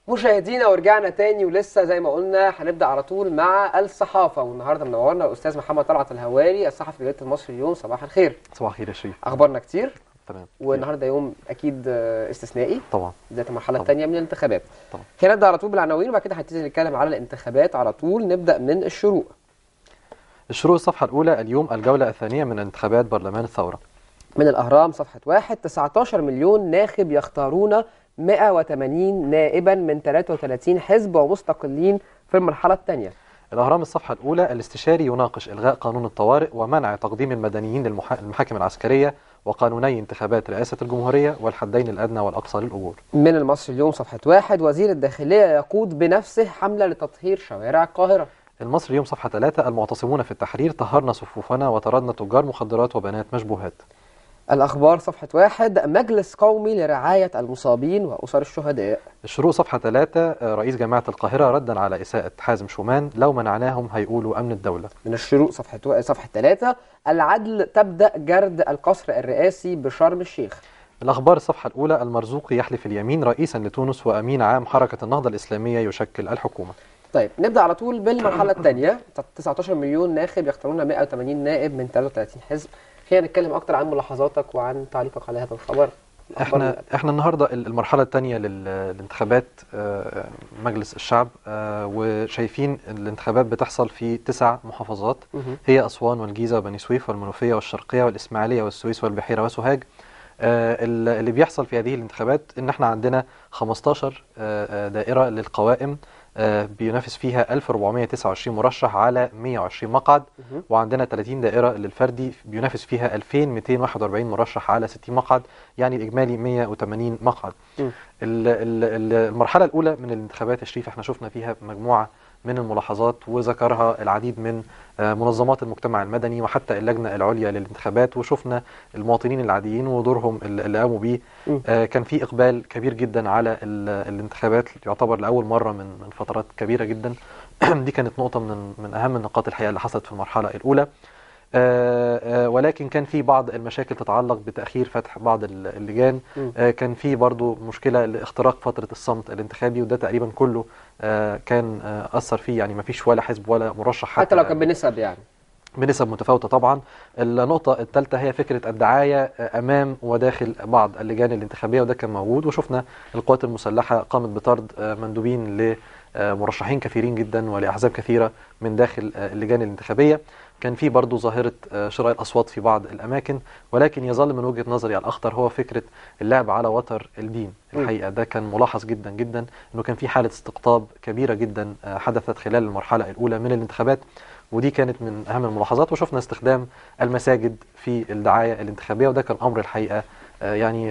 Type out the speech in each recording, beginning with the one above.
مشاهدينا ورجعنا تاني ولسه زي ما قلنا هنبدا على طول مع الصحافه، والنهارده منورنا الاستاذ محمد طلعت الهواري الصحفي لجريده المصري اليوم. صباح الخير. صباح الخير يا شريف. اخبارنا كتير. تمام. والنهارده يوم اكيد استثنائي طبعا بدايه المرحله الثانيه من الانتخابات. طبعا خلينا نبدا على طول بالعناوين وبعد كده هنبتدي نتكلم على الانتخابات على طول. نبدا من الشروق. الشروق الصفحه الاولى: اليوم الجوله الثانيه من انتخابات برلمان الثوره. من الاهرام صفحه 1: 19 مليون ناخب يختارون 180 نائبا من 33 حزب ومستقلين في المرحله الثانيه. الاهرام الصفحه الاولى: الاستشاري يناقش الغاء قانون الطوارئ ومنع تقديم المدنيين للمحاكم العسكريه وقانوني انتخابات رئاسه الجمهوريه والحدين الادنى والاقصى للاجور. من المصري اليوم صفحه 1: وزير الداخليه يقود بنفسه حمله لتطهير شوارع القاهره. المصري اليوم صفحه 3: المعتصمون في التحرير طهرنا صفوفنا وطردنا تجار مخدرات وبنات مشبوهات. الأخبار صفحة 1: مجلس قومي لرعاية المصابين وأسر الشهداء. الشروق صفحة 3: رئيس جامعة القاهرة ردا على إساءة حازم شومان: لو منعناهم هيقولوا أمن الدولة. من الشروق صفحة 3: العدل تبدأ جرد القصر الرئاسي بشرم الشيخ. الأخبار الصفحة الأولى: المرزوقي يحلف اليمين رئيسا لتونس وأمين عام حركة النهضة الإسلامية يشكل الحكومة. طيب نبدأ على طول بالمرحلة الثانية. 19 مليون ناخب يختارون 180 نائب من 33 حزب. خلينا نتكلم أكتر عن ملاحظاتك وعن تعليقك على هذا الخبر. احنا النهارده المرحله الثانيه للانتخابات مجلس الشعب، وشايفين الانتخابات بتحصل في 9 محافظات، هي اسوان والجيزه وبني سويف والمنوفيه والشرقيه والاسماعيليه والسويس والبحيره وسوهاج. اللي بيحصل في هذه الانتخابات ان احنا عندنا 15 دائره للقوائم بينافس فيها 1429 مرشح على 120 مقعد، وعندنا 30 دائرة للفردي بينافس فيها 2241 مرشح على 60 مقعد، يعني الإجمالي 180 مقعد. المرحلة الأولى من الانتخابات يا شريف احنا شفنا فيها مجموعة من الملاحظات وذكرها العديد من منظمات المجتمع المدني وحتى اللجنة العليا للانتخابات، وشفنا المواطنين العاديين ودورهم اللي قاموا بيه. كان في إقبال كبير جدا على الانتخابات، يعتبر لأول مرة من فترات كبيرة جدا. دي كانت نقطة من أهم النقاط الحقيقة اللي حصلت في المرحلة الأولى. ولكن كان في بعض المشاكل تتعلق بتأخير فتح بعض اللجان. كان في برضو مشكلة لاختراق فترة الصمت الانتخابي، وده تقريبا كله كان أثر فيه، يعني ما فيش ولا حزب ولا مرشح حتى لو كان بنسب، يعني بنسب متفاوتة طبعا. النقطة الثالثة هي فكرة الدعاية أمام وداخل بعض اللجان الانتخابية، وده كان موجود، وشفنا القوات المسلحة قامت بطرد مندوبين لمرشحين كثيرين جدا ولأحزاب كثيرة من داخل اللجان الانتخابية. كان في برضو ظاهرة شراء الأصوات في بعض الأماكن، ولكن يظل من وجهة نظري الأخطر هو فكرة اللعب على وتر الدين. الحقيقة ده كان ملاحظ جدا جدا، أنه كان في حالة استقطاب كبيرة جدا حدثت خلال المرحلة الأولى من الانتخابات، ودي كانت من أهم الملاحظات. وشفنا استخدام المساجد في الدعاية الانتخابية، وده كان أمر الحقيقة يعني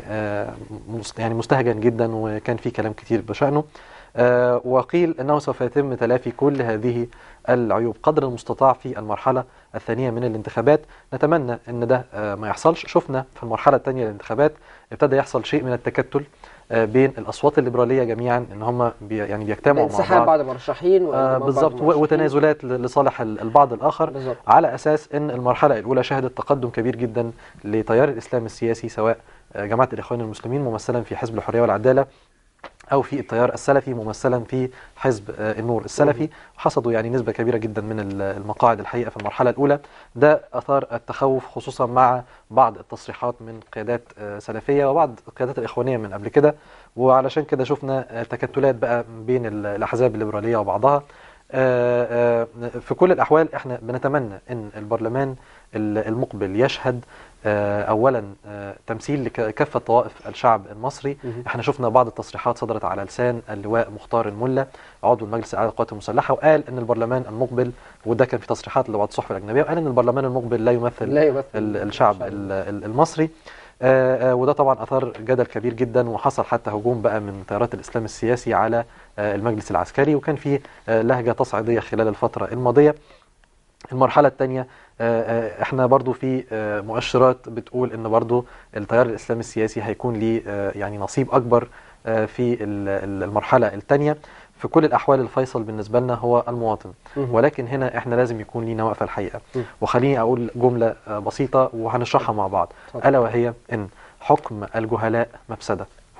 مستهجن جدا، وكان في كلام كتير بشأنه. وقيل أنه سوف يتم تلافي كل هذه العيوب قدر المستطاع في المرحلة الثانية من الانتخابات. نتمنى أن ده ما يحصلش. شفنا في المرحلة الثانية للانتخابات ابتدى يحصل شيء من التكتل بين الأصوات الليبرالية جميعا، ان هم يعني بيجتمعوا مع بعض، بعض المرشحين بالضبط، وتنازلات لصالح البعض الآخر بالزبط. على أساس أن المرحلة الأولى شهدت تقدم كبير جدا لتيار الإسلام السياسي، سواء جماعة الإخوان المسلمين ممثلا في حزب الحرية والعدالة أو في التيار السلفي ممثلا في حزب النور السلفي. حصدوا يعني نسبة كبيرة جدا من المقاعد الحقيقة في المرحلة الأولى. ده أثار التخوف خصوصا مع بعض التصريحات من قيادات سلفية وبعض القيادات الإخوانية من قبل كده، وعلشان كده شفنا تكتلات بقى بين الأحزاب الليبرالية وبعضها. في كل الأحوال احنا بنتمنى أن البرلمان المقبل يشهد أولا تمثيل لكافة طوائف الشعب المصري. احنا شفنا بعض التصريحات صدرت على لسان اللواء مختار الملا عضو المجلس الأعلى للقوات المسلحة، وقال أن البرلمان المقبل، وده كان في تصريحات لبعض الصحف الأجنبية، وقال أن البرلمان المقبل لا يمثل الشعب المصري. وده طبعا أثار جدل كبير جدا، وحصل حتى هجوم بقى من تيارات الإسلام السياسي على المجلس العسكري، وكان في لهجة تصعيدية خلال الفترة الماضية. المرحلة الثانية احنا برضو في مؤشرات بتقول ان برضو التيار الإسلامي السياسي هيكون ليه يعني نصيب أكبر في المرحلة الثانية. في كل الأحوال الفيصل بالنسبة لنا هو المواطن، ولكن هنا احنا لازم يكون لينا وقفة الحقيقة. وخليني أقول جملة بسيطة وهنشرحها مع بعض، ألا وهي ان حكم الجهلاء مفسدة،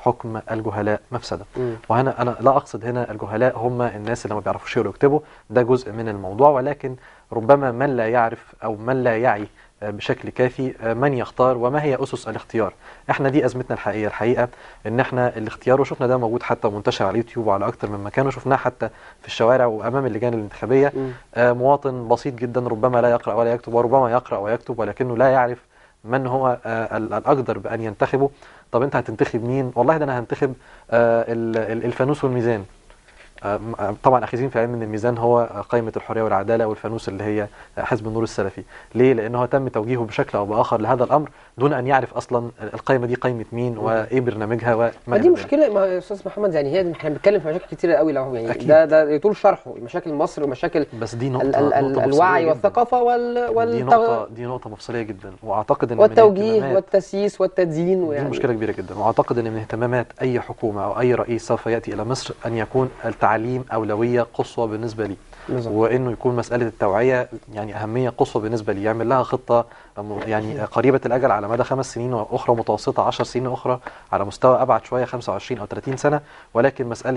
حكم الجهلاء مفسدة. وهنا أنا لا أقصد هنا الجهلاء هم الناس اللي ما بيعرفوش يقروا ويكتبوا، ده جزء من الموضوع، ولكن ربما من لا يعرف أو من لا يعي بشكل كافي من يختار وما هي أسس الاختيار. احنا دي أزمتنا الحقيقة ان احنا الاختيار، وشفنا ده موجود حتى منتشر على اليوتيوب وعلى أكتر من مكان، وشفناه حتى في الشوارع وأمام اللجان الانتخابية. مواطن بسيط جدا ربما لا يقرأ ولا يكتب، وربما يقرأ ويكتب ولكنه لا يعرف من هو الأقدر بأن ينتخبه. طب أنت هتنتخب مين؟ والله ده أنا هنتخب الفانوس والميزان. طبعا اخذين في علم ان الميزان هو قائمه الحريه والعداله، والفانوس اللي هي حزب النور السلفي. ليه؟ لانه هو تم توجيهه بشكل او باخر لهذا الامر دون ان يعرف اصلا القائمه دي قائمه مين وايه برنامجها وما دي مشكله يا استاذ محمد، يعني هي احنا بنتكلم في مشاكل كتيره قوي، لو يعني أكيد. ده يطول شرحه، مشاكل مصر ومشاكل بس دي نقطه الوعي والثقافه دي نقطه مفصليه جدا، واعتقد ان والتوجيه والتسييس والتدين، دي مشكله كبيره جدا. واعتقد ان من اهتمامات اي حكومه او اي رئيس سوف ياتي الى مصر ان يكون التعليم أولوية قصوى بالنسبة لي، وإنه يكون مسألة التوعية يعني أهمية قصوى بالنسبة لي، يعمل لها خطة يعني قريبة الأجل على مدى 5 سنين وأخرى متوسطة 10 سنين أخرى على مستوى أبعد شوية 25 أو 30 سنة. ولكن مسألة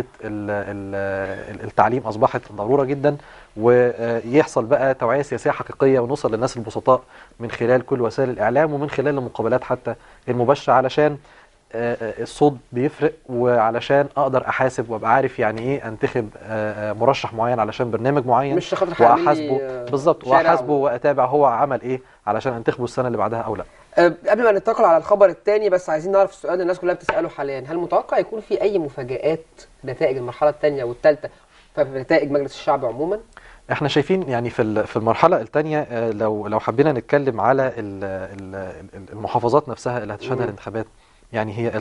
التعليم أصبحت ضرورة جدا، ويحصل بقى توعية سياسية حقيقية ونوصل للناس البسطاء من خلال كل وسائل الإعلام ومن خلال المقابلات حتى المباشرة، علشان الصوت بيفرق، وعلشان اقدر احاسب وابقى عارف يعني ايه انتخب مرشح معين علشان برنامج معين، مش خاطر واحاسبه بالظبط، واحاسبه واتابع هو عمل ايه علشان انتخبه السنه اللي بعدها او لا. قبل ما ننتقل على الخبر الثاني، بس عايزين نعرف السؤال اللي الناس كلها بتساله حاليا: هل متوقع يكون في اي مفاجآت نتائج المرحله الثانيه والثالثه في نتائج مجلس الشعب عموما؟ احنا شايفين يعني في المرحله الثانيه لو حبينا نتكلم على المحافظات نفسها اللي هتشهدها الانتخابات، يعني هي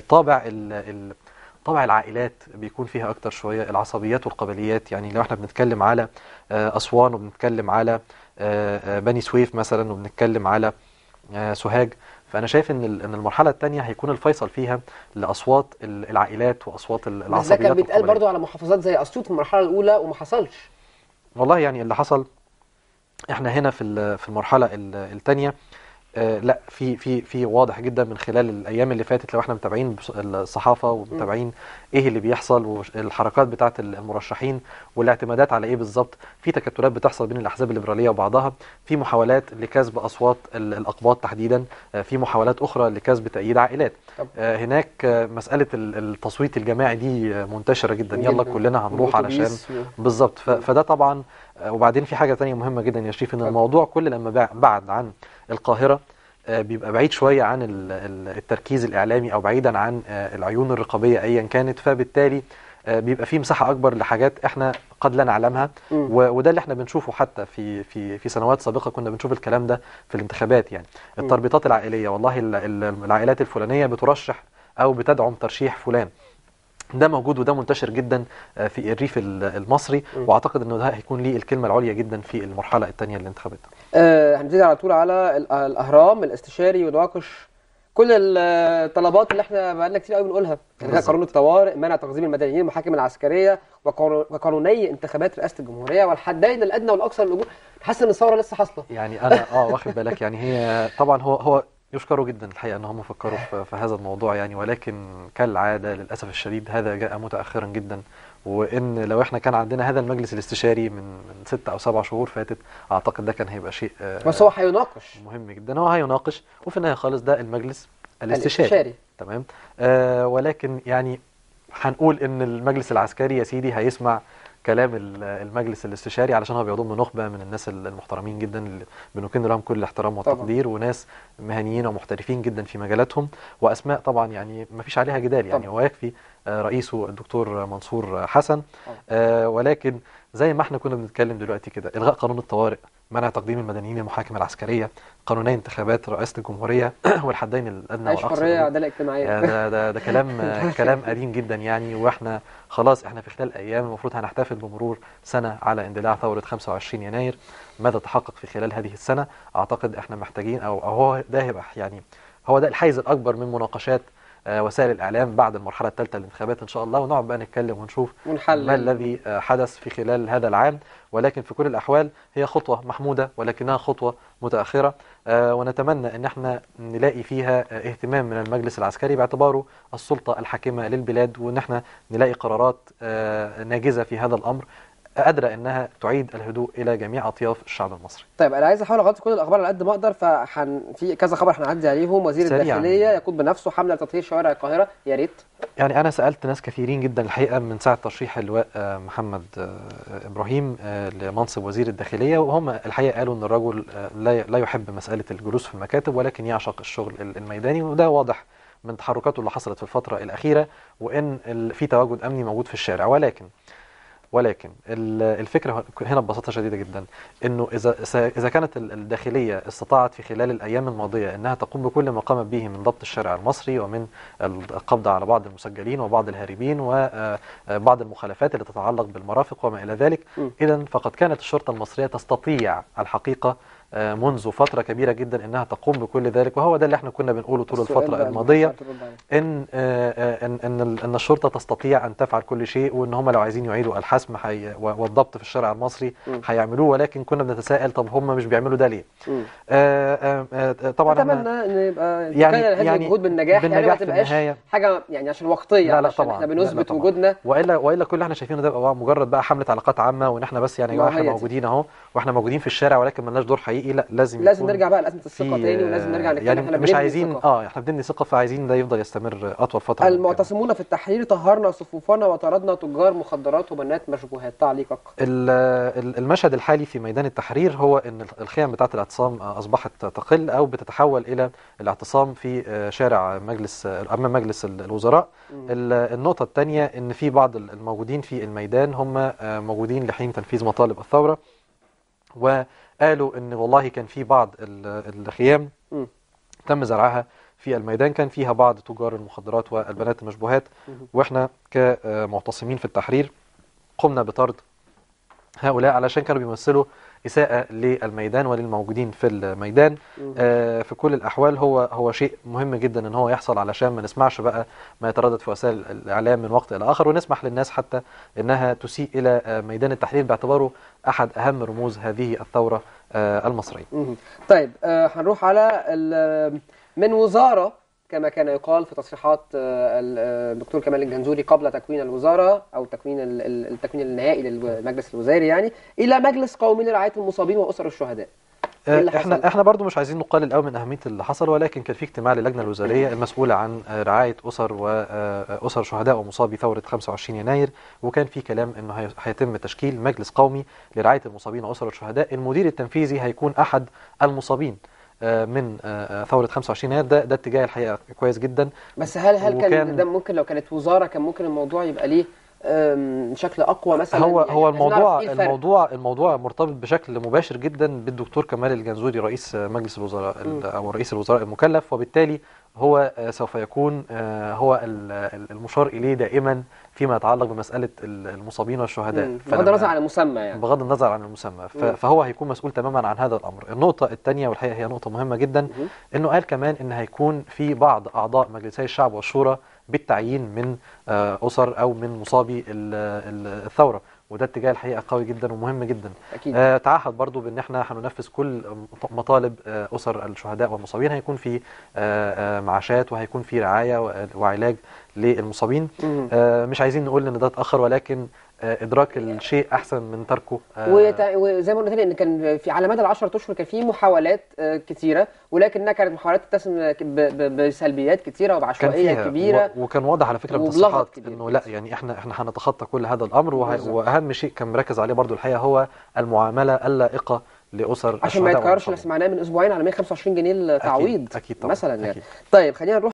طابع العائلات بيكون فيها اكتر شويه، العصبيات والقبليات. يعني لو احنا بنتكلم على اسوان، وبنتكلم على بني سويف مثلا، وبنتكلم على سوهاج، فانا شايف ان المرحله الثانيه هيكون الفيصل فيها لاصوات العائلات واصوات العصبيات. بس ده كان بيتقال برضو على محافظات زي اسيوط في المرحله الاولى وما حصلش. والله يعني اللي حصل احنا هنا في المرحله الثانيه لا في واضح جدا من خلال الايام اللي فاتت، لو احنا متابعين الصحافه ومتابعين ايه اللي بيحصل والحركات بتاعه المرشحين والاعتمادات على ايه بالظبط، في تكتلات بتحصل بين الاحزاب الليبراليه وبعضها، في محاولات لكسب اصوات الاقباط تحديدا، في محاولات اخرى لكسب تأييد عائلات. هناك مساله التصويت الجماعي دي منتشره جدا، يلا كلنا هنروح علشان بالظبط. فده طبعا. وبعدين في حاجه ثانيه مهمه جدا يا شريف، ان الموضوع كل لما بعد عن القاهرة بيبقى بعيد شوية عن التركيز الإعلامي، أو بعيدا عن العيون الرقابية أيا كانت، فبالتالي بيبقى فيه مساحة أكبر لحاجات إحنا قد لا نعلمها. وده اللي إحنا بنشوفه حتى في سنوات سابقة، كنا بنشوف الكلام ده في الانتخابات. يعني التربيطات العائلية، والله العائلات الفلانية بترشح أو بتدعم ترشيح فلان، ده موجود وده منتشر جدا في الريف المصري. واعتقد انه ده هيكون ليه الكلمه العليا جدا في المرحله الثانيه للانتخابات. هنبتدي على طول على الاهرام الاستشاري، ونناقش كل الطلبات اللي احنا بقالنا كتير قوي بنقولها، يعني قانون الطوارئ، منع تقديم المدنيين، المحاكم العسكريه، وقانوني انتخابات رئاسه الجمهوريه، والحدين الادنى والاقصى للاجور. حاسس ان الثوره لسه حاصله. يعني انا واخد بالك، يعني هي طبعا هو يشكروا جدا الحقيقة أنهم فكروا في هذا الموضوع، يعني ولكن كالعادة للأسف الشديد هذا جاء متأخرا جدا. وإن لو إحنا كان عندنا هذا المجلس الاستشاري من 6 أو 7 شهور فاتت، أعتقد ده كان هيبقى شيء بس هو هيناقش مهم جدا. هو هيناقش، وفي النهاية خالص ده المجلس الاستشاري. تمام. ولكن يعني هنقول إن المجلس العسكري يا سيدي هيسمع كلام المجلس الاستشاري، علشان هو بيضم نخبه من الناس المحترمين جدا اللي بنكن لهم كل احترام وتقدير، وناس مهنيين ومحترفين جدا في مجالاتهم، واسماء طبعا يعني ما فيش عليها جدال، يعني هو يكفي رئيسه الدكتور منصور حسن. ولكن زي ما احنا كنا بنتكلم دلوقتي كده، الغاء قانون الطوارئ، منع تقديم المدنيين المحاكم العسكريه، قانوني انتخابات رئاسه الجمهوريه، والحدين الادنى والاقصى، حريه عداله اجتماعيه. ده كلام قديم جدا يعني. واحنا خلاص احنا في خلال ايام المفروض هنحتفل بمرور سنه على اندلاع ثوره 25 يناير. ماذا تحقق في خلال هذه السنه؟ اعتقد احنا محتاجين، او هو ده هيبقى يعني هو ده الحيز الاكبر من مناقشات وسائل الاعلام بعد المرحله الثالثه للانتخابات ان شاء الله، ونقعد بقى نتكلم ونشوف ونحلل ما الذي حدث في خلال هذا العام. ولكن في كل الاحوال هي خطوه محموده ولكنها خطوه متاخره، ونتمنى ان احنا نلاقي فيها اهتمام من المجلس العسكري باعتباره السلطه الحاكمه للبلاد، وان احنا نلاقي قرارات ناجزه في هذا الامر قادره انها تعيد الهدوء الى جميع اطياف الشعب المصري. طيب انا عايز احاول اغطي كل الاخبار على قد ما اقدر، في كذا خبر هنعدي عليهم. وزير الداخليه يقود بنفسه حمله لتطهير شوارع القاهره، يا ريت. يعني انا سالت ناس كثيرين جدا الحقيقه من ساعه ترشيح اللواء محمد ابراهيم لمنصب وزير الداخليه، وهم الحقيقه قالوا ان الرجل لا يحب مساله الجلوس في المكاتب ولكن يعشق الشغل الميداني، وده واضح من تحركاته اللي حصلت في الفتره الاخيره، وان في تواجد امني موجود في الشارع. ولكن الفكره هنا ببساطه شديده جدا انه اذا كانت الداخليه استطاعت في خلال الايام الماضيه انها تقوم بكل ما قامت به من ضبط الشارع المصري ومن القبض على بعض المسجلين وبعض الهاربين وبعض المخالفات اللي تتعلق بالمرافق وما الى ذلك، اذا فقد كانت الشرطه المصريه تستطيع الحقيقه منذ فترة كبيرة جدا انها تقوم بكل ذلك. وهو ده اللي احنا كنا بنقوله طول الفترة الماضية، ان الشرطة تستطيع ان تفعل كل شيء، وان هم لو عايزين يعيدوا الحسم والضبط في الشارع المصري هيعملوه. ولكن كنا بنتساءل طب هم مش بيعملوا ده ليه؟ طبعا اتمنى ان يبقى يعني الجهود بالنجاح، يعني ما تبقاش حاجة يعني عشان وقتية، لا عشان طبعا احنا بنثبت وجودنا، والا كل اللي احنا شايفينه ده بقى مجرد بقى حملة علاقات عامة، وان احنا بس يعني احنا موجودين اهو واحنا موجودين في الشارع ولكن مالناش دور حقيقي. لا، لازم نرجع بقى لأزمة الثقة تاني، ولازم نرجع نتكلم. يعني احنا مش عايزين احنا بنبني ثقة، فعايزين ده يفضل يستمر اطول فترة. المعتصمون في التحرير: طهرنا صفوفنا وطردنا تجار مخدرات وبنات مشبوهات. تعليقك؟ المشهد الحالي في ميدان التحرير هو ان الخيام بتاعة الاعتصام اصبحت تقل او بتتحول الى الاعتصام في شارع امام مجلس الوزراء. النقطة الثانية ان في بعض الموجودين في الميدان هم موجودين لحين تنفيذ مطالب الثورة، وقالوا ان والله كان في بعض الخيام تم زرعها في الميدان كان فيها بعض تجار المخدرات والبنات المشبوهات، واحنا كمعتصمين في التحرير قمنا بطرد هؤلاء علشان كانوا بيمثلوا إساءة للميدان وللموجودين في الميدان. في كل الأحوال هو شيء مهم جدا ان هو يحصل، علشان ما نسمعش بقى ما يتردد في وسائل الإعلام من وقت إلى آخر، ونسمح للناس حتى انها تسيء إلى ميدان التحرير باعتباره أحد أهم رموز هذه الثورة المصرية. طيب هنروح على من وزارة كما كان يقال في تصريحات الدكتور كمال الجنزوري قبل تكوين الوزارة أو التكوين النهائي للمجلس الوزاري، يعني إلى مجلس قومي لرعاية المصابين وأسر الشهداء. احنا برضو مش عايزين نقلل قوي من اهميه اللي حصل، ولكن كان في اجتماع للجنه الوزاريه المسؤوله عن رعايه اسر شهداء ومصابي ثوره 25 يناير، وكان في كلام انه هيتم تشكيل مجلس قومي لرعايه المصابين واسر الشهداء. المدير التنفيذي هيكون احد المصابين من ثوره 25 يناير. ده اتجاه الحقيقه كويس جدا. بس هل كان ده ممكن لو كانت وزاره كان ممكن الموضوع يبقى ليه شكل اقوى مثلا؟ هو الموضوع مرتبط بشكل مباشر جدا بالدكتور كمال الجنزوري رئيس مجلس الوزراء او رئيس الوزراء المكلف، وبالتالي هو سوف يكون هو المشار اليه دائما فيما يتعلق بمساله المصابين والشهداء، بغض النظر عن المسمى يعني. بغض النظر عن المسمى، فهو هيكون مسؤول تماما عن هذا الامر. النقطه الثانيه والحقيقه هي نقطه مهمه جدا، انه قال كمان ان هيكون في بعض اعضاء مجلسي الشعب والشورى بالتعيين من أسر أو من مصابي الثورة، وده اتجاه الحقيقة قوي جدا ومهم جدا. أكيد. تعهد برضو بأن احنا هننفذ كل مطالب أسر الشهداء والمصابين. هيكون في معاشات وهيكون في رعاية وعلاج للمصابين. مش عايزين نقول ان ده اتأخر، ولكن ادراك الشيء احسن من تركه. وزي ما قلنا تاني ان كان في على مدى ال10 اشهر كان في محاولات كتيره، ولكنها كانت محاولات تتسم بسلبيات كتيره وبعشوائيه كبيره، وكان واضح على فكره بالتصريحات انه لا، يعني احنا هنتخطى كل هذا الامر. واهم شيء كان مركز عليه برضو الحقيقه هو المعامله اللائقه لاسر عشان ما يتكررش اللي سمعناه من اسبوعين على 125 جنيه التعويض. أكيد طبعا. مثلا يعني. أكيد. طيب خلينا نروح